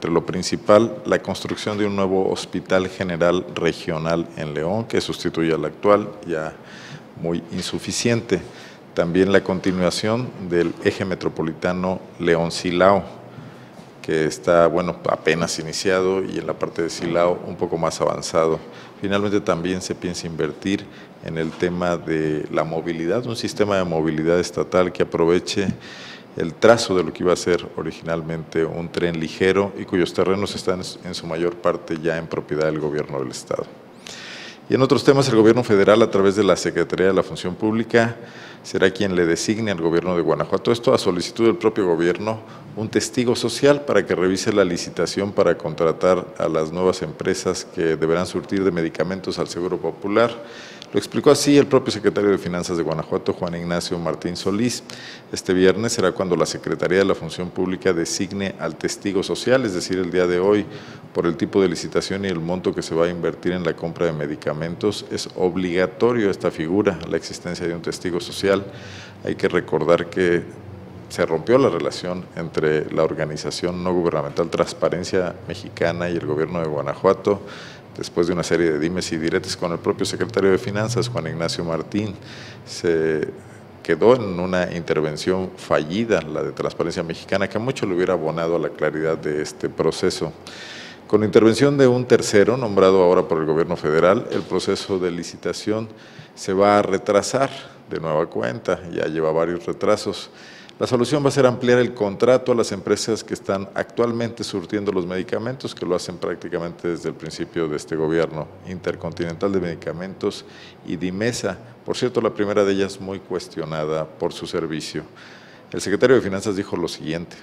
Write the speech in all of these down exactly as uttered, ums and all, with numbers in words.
entre lo principal, la construcción de un nuevo Hospital General Regional en León, que sustituye al actual, ya muy insuficiente. También la continuación del eje metropolitano León-Silao, que está, bueno, apenas iniciado, y en la parte de Silao un poco más avanzado. Finalmente también se piensa invertir en el tema de la movilidad, un sistema de movilidad estatal que aproveche el trazo de lo que iba a ser originalmente un tren ligero y cuyos terrenos están en su mayor parte ya en propiedad del gobierno del Estado. Y en otros temas, el gobierno federal, a través de la Secretaría de la Función Pública, será quien le designe al gobierno de Guanajuato, esto a solicitud del propio gobierno, un testigo social para que revise la licitación para contratar a las nuevas empresas que deberán surtir de medicamentos al Seguro Popular. Lo explicó así el propio secretario de Finanzas de Guanajuato, Juan Ignacio Martín Solís. Este viernes será cuando la Secretaría de la Función Pública designe al testigo social, es decir, el día de hoy, por el tipo de licitación y el monto que se va a invertir en la compra de medicamentos. Es obligatorio esta figura, la existencia de un testigo social. Hay que recordar que se rompió la relación entre la organización no gubernamental Transparencia Mexicana y el gobierno de Guanajuato, después de una serie de dimes y diretes con el propio secretario de Finanzas, Juan Ignacio Martín. Se quedó en una intervención fallida, la de Transparencia Mexicana, que mucho le hubiera abonado a la claridad de este proceso. Con la intervención de un tercero, nombrado ahora por el gobierno federal, el proceso de licitación se va a retrasar de nueva cuenta, ya lleva varios retrasos. La solución va a ser ampliar el contrato a las empresas que están actualmente surtiendo los medicamentos, que lo hacen prácticamente desde el principio de este gobierno, Intercontinental de Medicamentos y Dimesa. Por cierto, la primera de ellas muy cuestionada por su servicio. El secretario de Finanzas dijo lo siguiente.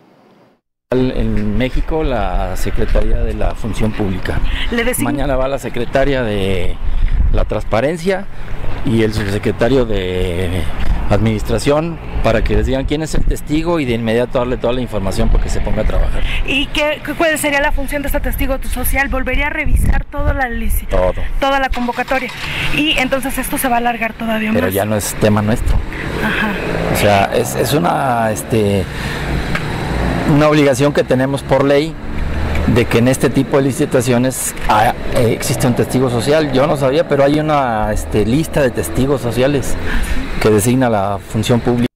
En México, la Secretaría de la Función Pública. Mañana va la secretaria de la Transparencia y el subsecretario de Administración para que les digan quién es el testigo y de inmediato darle toda la información para que se ponga a trabajar. ¿Y qué, cuál sería la función de este testigo social? ¿Volvería a revisar toda la licitación? Todo. Toda la convocatoria. Y entonces esto se va a alargar todavía Pero más. Pero ya no es tema nuestro. Ajá. O sea, es, es una, este, una obligación que tenemos por ley de que en este tipo de licitaciones ah, eh, existe un testigo social. Yo no sabía, pero hay una este, lista de testigos sociales que designa la función pública.